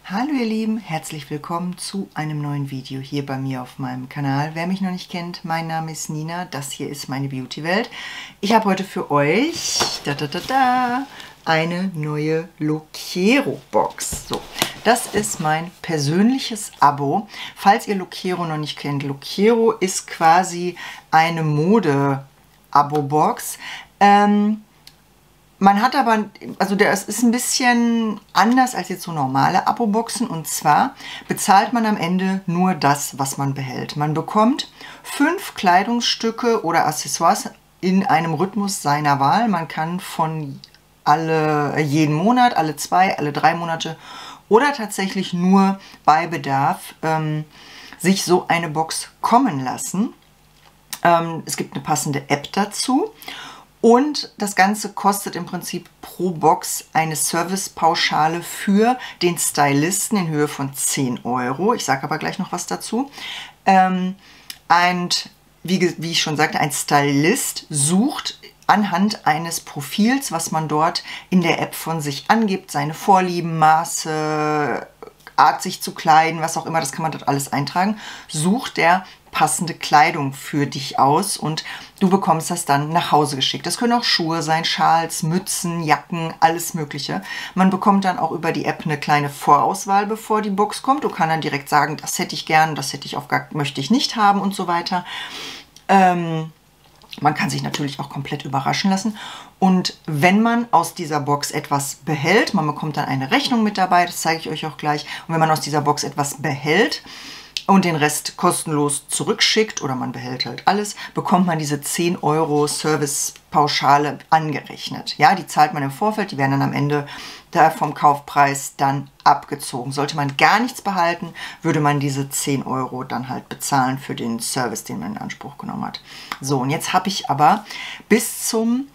Hallo ihr Lieben, herzlich willkommen zu einem neuen Video hier bei mir auf meinem Kanal. Wer mich noch nicht kennt, mein Name ist Nina, das hier ist meine Beauty-Welt. Ich habe heute für euch eine neue Loquero-Box. So, das ist mein persönliches Abo. Falls ihr Loquero noch nicht kennt, Loquero ist quasi eine Mode-Abo-Box. Man hat aber, also das ist ein bisschen anders als jetzt so normale Abo-Boxen, und zwar bezahlt man am Jeden nur das, was man behält. Man bekommt 5 Kleidungsstücke oder Accessoires in einem Rhythmus seiner Wahl. Man kann von jeden Monat, alle 2, alle 3 Monate oder tatsächlich nur bei Bedarf sich so eine Box kommen lassen. Es gibt eine passende App dazu. Und das Ganze kostet im Prinzip pro Box eine Servicepauschale für den Stylisten in Höhe von 10 Euro. Ich sage aber gleich noch was dazu. Und wie ich schon sagte, ein Stylist sucht anhand eines Profils, was man dort in der App von sich angibt, seine Vorlieben, Maße, Art sich zu kleiden, was auch immer, das kann man dort alles eintragen, sucht der passende Kleidung für dich aus und du bekommst das dann nach Hause geschickt. Das können auch Schuhe sein, Schals, Mützen, Jacken, alles Mögliche. Man bekommt dann auch über die App eine kleine Vorauswahl, bevor die Box kommt. Du kannst dann direkt sagen, das hätte ich gern, das hätte ich möchte ich nicht haben und so weiter. Man kann sich natürlich auch komplett überraschen lassen. Und wenn man aus dieser Box etwas behält, man bekommt dann eine Rechnung mit dabei, das zeige ich euch auch gleich. Und wenn man aus dieser Box etwas behält und den Rest kostenlos zurückschickt oder man behält halt alles, bekommt man diese 10 Euro Servicepauschale angerechnet. Ja, die zahlt man im Vorfeld, die werden dann am Ende vom Kaufpreis dann abgezogen. Sollte man gar nichts behalten, würde man diese 10 Euro dann halt bezahlen für den Service, den man in Anspruch genommen hat. So, und jetzt habe ich aber bis zum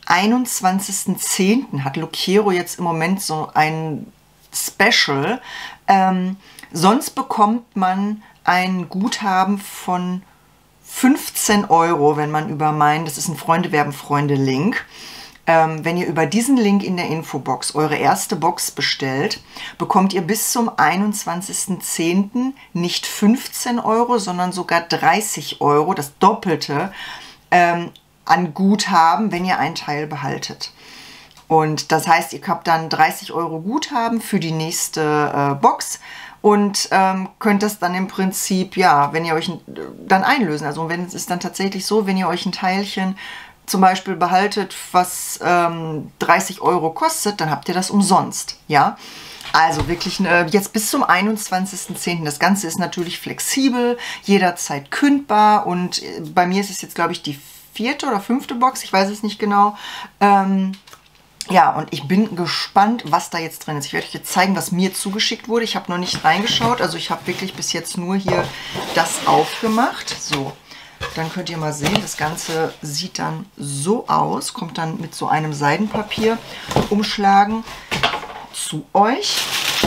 21.10. hat Loquero jetzt im Moment so ein Special. Sonst bekommt man ein Guthaben von 15 Euro, wenn man über das ist ein Freunde werben Freunde Link. Wenn ihr über diesen Link in der Infobox eure erste Box bestellt, bekommt ihr bis zum 21.10. nicht 15 Euro, sondern sogar 30 Euro, das Doppelte an Guthaben, wenn ihr einen Teil behaltet. Und das heißt, ihr habt dann 30 Euro Guthaben für die nächste Box und könnt das dann im Prinzip, ja, wenn ihr euch dann einlösen. Also wenn es ist dann tatsächlich so, wenn ihr euch ein Teilchen zum Beispiel behaltet, was 30 Euro kostet, dann habt ihr das umsonst, ja. Also wirklich jetzt bis zum 21.10. Das Ganze ist natürlich flexibel, jederzeit kündbar und bei mir ist es jetzt, glaube ich, die 4. oder 5. Box, ich weiß es nicht genau. Ja, und ich bin gespannt, was da jetzt drin ist. Ich werde euch jetzt zeigen, was mir zugeschickt wurde. Ich habe noch nicht reingeschaut, also ich habe wirklich bis jetzt nur hier das aufgemacht. So, dann könnt ihr mal sehen, das Ganze sieht dann so aus, kommt dann mit so einem Seidenpapier umschlagen zu euch.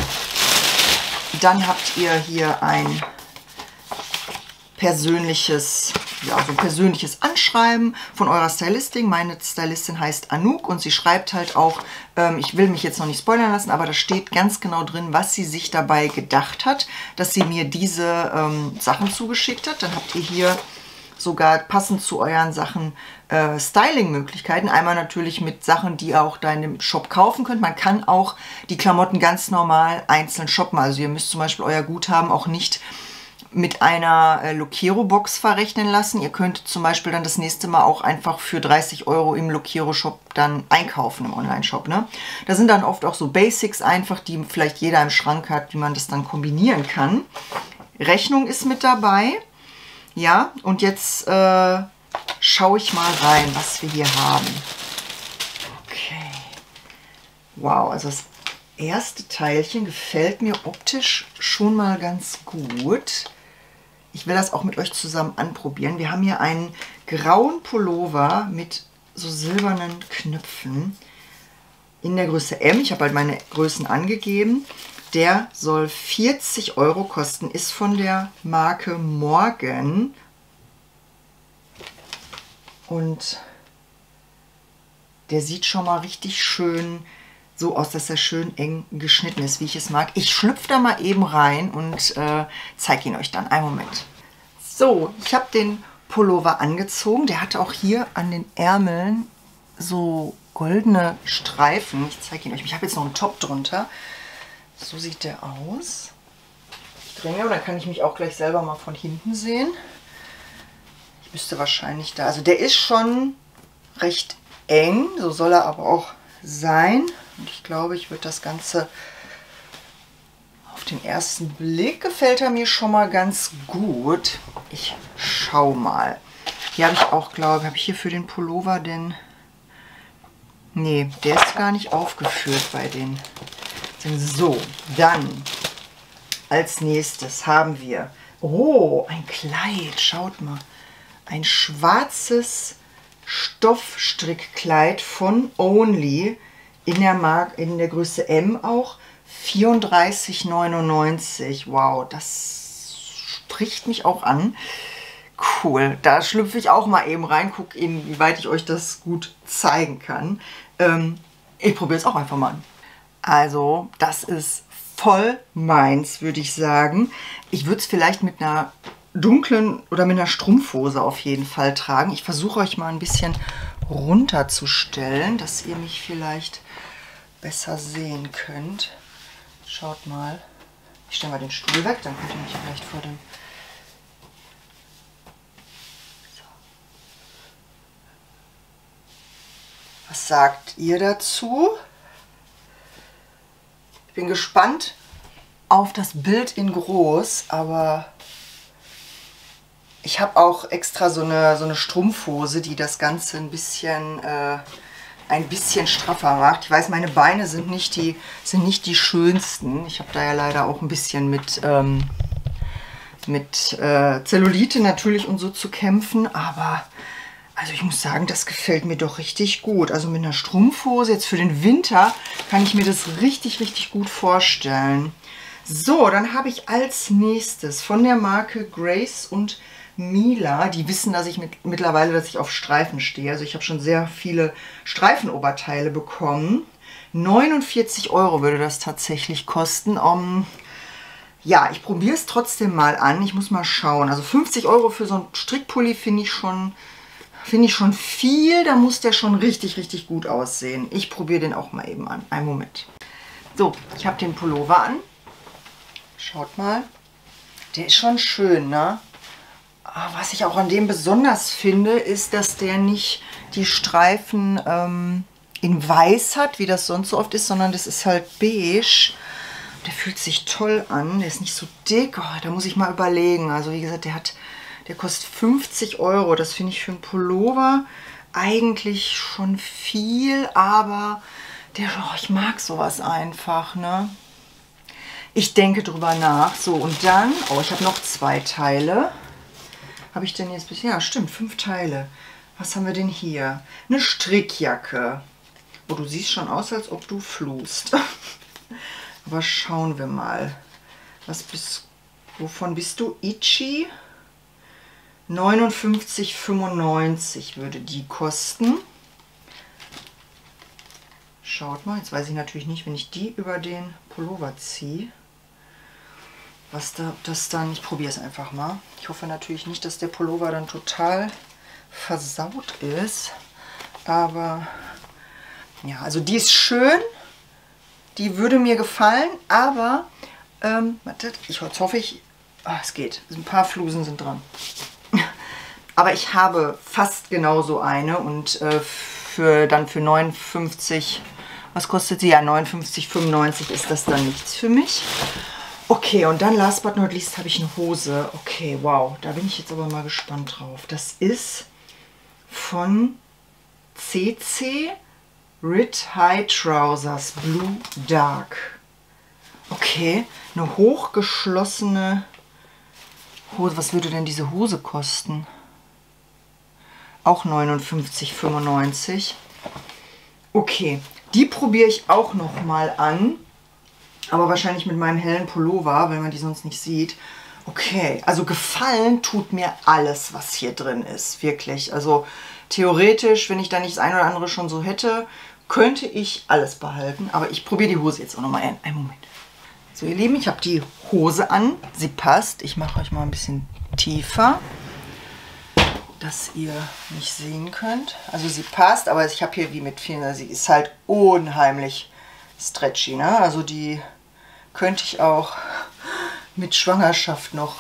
Dann habt ihr hier ein persönliches, ja, so ein persönliches Anschreiben von eurer Stylistin. Meine Stylistin heißt Anouk und sie schreibt halt auch, ich will mich jetzt noch nicht spoilern lassen, aber da steht ganz genau drin, was sie sich dabei gedacht hat, dass sie mir diese Sachen zugeschickt hat. Dann habt ihr hier sogar passend zu euren Sachen Styling-Möglichkeiten. Einmal natürlich mit Sachen, die ihr auch da in dem Shop kaufen könnt. Man kann auch die Klamotten ganz normal einzeln shoppen. Also ihr müsst zum Beispiel euer Guthaben auch nicht mit einer Loquero-Box verrechnen lassen. Ihr könnt zum Beispiel dann das nächste Mal auch einfach für 30 Euro im Loquero-Shop dann einkaufen, im Online-Shop. Ne? Da sind dann oft auch so Basics einfach, die vielleicht jeder im Schrank hat, wie man das dann kombinieren kann. Rechnung ist mit dabei. Ja, und jetzt schaue ich mal rein, was wir hier haben. Okay. Wow, also das erste Teilchen gefällt mir optisch schon mal ganz gut. Ich will das auch mit euch zusammen anprobieren. Wir haben hier einen grauen Pullover mit so silbernen Knöpfen in der Größe M. Ich habe halt meine Größen angegeben. Der soll 40 Euro kosten, ist von der Marke Morgan. Und der sieht schon mal richtig schön so aus, dass er schön eng geschnitten ist, wie ich es mag. Ich schlüpfe da mal eben rein und zeige ihn euch dann. Einen Moment. So, ich habe den Pullover angezogen. Der hatte auch hier an den Ärmeln so goldene Streifen. Ich zeige ihn euch. Ich habe jetzt noch einen Top drunter. So sieht der aus. Ich drehe mir, dann kann ich mich auch gleich selber mal von hinten sehen. Ich müsste wahrscheinlich da... Also der ist schon recht eng. So soll er aber auch sein. Und ich glaube, ich würde das Ganze... Auf den ersten Blick gefällt er mir schon mal ganz gut. Ich schau mal. Hier habe ich auch, glaube ich, habe ich hier für den Pullover den... Nee, der ist gar nicht aufgeführt bei den... So, dann als nächstes haben wir... Oh, ein Kleid. Schaut mal. Ein schwarzes Stoffstrickkleid von Only in der Größe M auch. 34,99. Wow, das spricht mich auch an. Cool, da schlüpfe ich auch mal eben rein, gucke, inwieweit ich euch das gut zeigen kann. Ich probiere es auch einfach mal an. Also, das ist voll meins, würde ich sagen. Ich würde es vielleicht mit einer dunklen oder mit einer Strumpfhose auf jeden Fall tragen. Ich versuche euch mal ein bisschen runterzustellen, dass ihr mich vielleicht besser sehen könnt. Schaut mal. Ich stelle mal den Stuhl weg, dann könnt ihr mich vielleicht vor dem... So. Was sagt ihr dazu? Ich bin gespannt auf das Bild in groß, aber ich habe auch extra so eine Strumpfhose, die das Ganze ein bisschen straffer macht. Ich weiß, meine Beine sind nicht die schönsten. Ich habe da ja leider auch ein bisschen mit Zellulite natürlich und so zu kämpfen. Aber also ich muss sagen, das gefällt mir doch richtig gut. Also mit einer Strumpfhose jetzt für den Winter kann ich mir das richtig, richtig gut vorstellen. So, dann habe ich als nächstes von der Marke Grace und Mila, die wissen, dass ich mittlerweile, dass ich auf Streifen stehe. Also ich habe schon sehr viele Streifenoberteile bekommen. 49 € würde das tatsächlich kosten. Ja, ich probiere es trotzdem mal an. Ich muss mal schauen. Also 50 € für so einen Strickpulli finde ich schon viel. Da muss der schon richtig, richtig gut aussehen. Ich probiere den auch mal eben an. Einen Moment. So, ich habe den Pullover an. Schaut mal. Der ist schon schön, ne? Was ich auch an dem besonders finde, ist, dass der nicht die Streifen in weiß hat, wie das sonst so oft ist, sondern das ist halt beige. Der fühlt sich toll an, der ist nicht so dick. Oh, da muss ich mal überlegen. Also wie gesagt, der kostet 50 €. Das finde ich für einen Pullover eigentlich schon viel, aber ich mag sowas einfach, ne? Ich denke drüber nach. So, und dann, ich habe noch 2 Teile. Habe ich denn jetzt bisher? Ja, stimmt, 5 Teile. Was haben wir denn hier? Eine Strickjacke. Oh, du siehst schon aus, als ob du fluchst. Aber schauen wir mal. Wovon bist du? Itchy? 59,95 würde die kosten. Schaut mal, jetzt weiß ich natürlich nicht, wenn ich die über den Pullover ziehe, ich probiere es einfach mal. Ich hoffe natürlich nicht, dass der Pullover dann total versaut ist. Aber ja, also die ist schön. Die würde mir gefallen, aber wartet, jetzt hoffe ich, es geht. Ein paar Flusen sind dran. Aber ich habe fast genauso eine und für 59, was kostet sie? Ja, 59,95 ist das dann nichts für mich. Okay, und dann last but not least habe ich eine Hose. Okay, wow, da bin ich jetzt aber mal gespannt drauf. Das ist von CC Rit High Trousers Blue Dark. Okay, eine hochgeschlossene Hose. Was würde denn diese Hose kosten? Auch 59,95. Okay, die probiere ich auch noch mal an. Aber wahrscheinlich mit meinem hellen Pullover, wenn man die sonst nicht sieht. Okay, also gefallen tut mir alles, was hier drin ist. Wirklich. Also theoretisch, wenn ich da nicht das eine oder andere schon so hätte, könnte ich alles behalten, aber ich probiere die Hose jetzt auch nochmal ein. Einen Moment. So, ihr Lieben, ich habe die Hose an. Sie passt. Ich mache euch mal ein bisschen tiefer, dass ihr mich sehen könnt. Also sie passt, aber ich habe hier wie mit vielen, sie ist halt unheimlich stretchy, ne? Also die könnte ich auch mit Schwangerschaft noch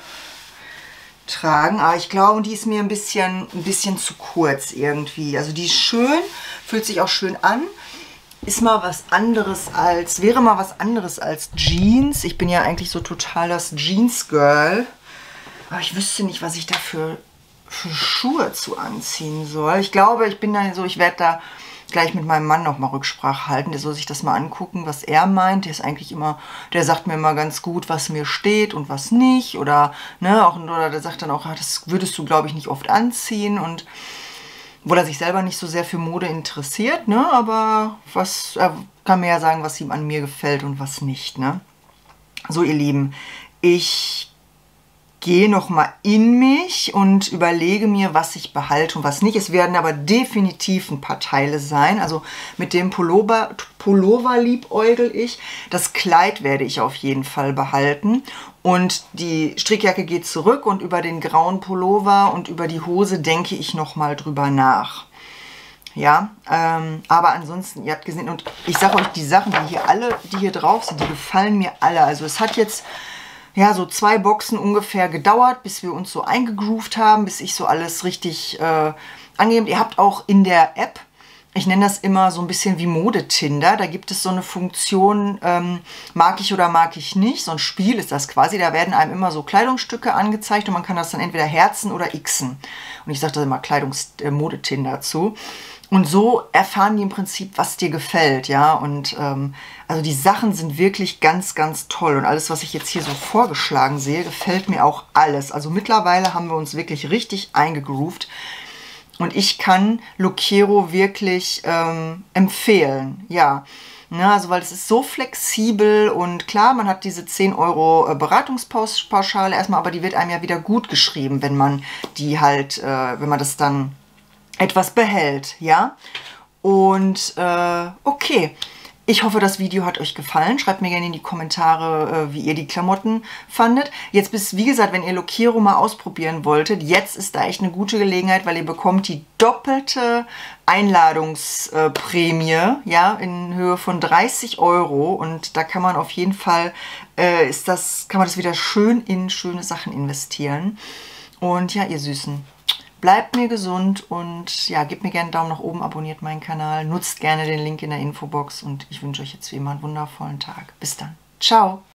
tragen. Aber ich glaube, die ist mir ein bisschen zu kurz irgendwie. Also die ist schön, fühlt sich auch schön an. Ist mal was anderes als, wäre mal was anderes als Jeans. Ich bin ja eigentlich so total das Jeans-Girl. Aber ich wüsste nicht, was ich da für Schuhe zu anziehen soll. Ich glaube, ich bin dann so, ich werde da gleich mit meinem Mann noch mal Rücksprache halten. Der soll sich das mal angucken, was er meint. Der ist eigentlich immer, der sagt mir immer ganz gut, was mir steht und was nicht. Oder, ne, auch, oder der sagt dann auch, das würdest du, glaube ich, nicht oft anziehen. Und obwohl er sich selber nicht so sehr für Mode interessiert, ne, aber was, er kann mir ja sagen, was ihm an mir gefällt und was nicht, ne. So, ihr Lieben, ich gehe noch mal in mich und überlege mir, was ich behalte und was nicht. Es werden aber definitiv ein paar Teile sein. Also mit dem Pullover liebäugel ich. Das Kleid werde ich auf jeden Fall behalten. Und die Strickjacke geht zurück und über den grauen Pullover und über die Hose denke ich noch mal drüber nach. Ja, aber ansonsten, ihr habt gesehen, und ich sage euch, die Sachen, die hier drauf sind, die gefallen mir alle. Also es hat jetzt ja so 2 Boxen ungefähr gedauert, bis wir uns so eingegroovt haben, bis ich so alles richtig angegeben. Ihr habt auch in der App, ich nenne das immer so ein bisschen wie Modetinder, da gibt es so eine Funktion, mag ich oder mag ich nicht, so ein Spiel ist das quasi, da werden einem immer so Kleidungsstücke angezeigt und man kann das dann entweder herzen oder xen. Und ich sage da immer Modetinder zu. Und so erfahren die im Prinzip, was dir gefällt, ja. Und also die Sachen sind wirklich ganz, ganz toll. Und alles, was ich jetzt hier so vorgeschlagen sehe, gefällt mir auch alles. Also mittlerweile haben wir uns wirklich richtig eingegroovt. Und ich kann Lookero wirklich empfehlen, ja. Ja, also weil es ist so flexibel und klar, man hat diese 10 € Beratungspauschale erstmal, aber die wird einem ja wieder gut geschrieben, wenn man die halt, wenn man das dann etwas behält, ja. Und okay, ich hoffe, das Video hat euch gefallen. Schreibt mir gerne in die Kommentare, wie ihr die Klamotten fandet. Jetzt wie gesagt, wenn ihr Lookero mal ausprobieren wolltet, jetzt ist da echt eine gute Gelegenheit, weil ihr bekommt die doppelte Einladungsprämie, ja, in Höhe von 30 € und da kann man auf jeden Fall, kann man das wieder schön in schöne Sachen investieren. Und ja, ihr Süßen, bleibt mir gesund und ja, gebt mir gerne einen Daumen nach oben, abonniert meinen Kanal, nutzt gerne den Link in der Infobox und ich wünsche euch jetzt wie immer einen wundervollen Tag. Bis dann. Ciao!